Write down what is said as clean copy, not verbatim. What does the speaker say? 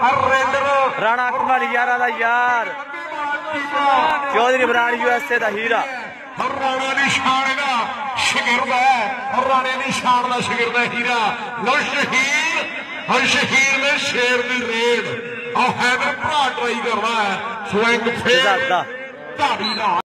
राणा कुमार यारा दा यार चौधरी बराड़ यूएसए दा हीरा राणा दी शान दा शागिर्द है राणे दी शान दा शागिर्द है हीरा लो शहीर ने शेर दी रेड और हैदर भरा ट्राई करना है स्विंग फेर धाड़ी ला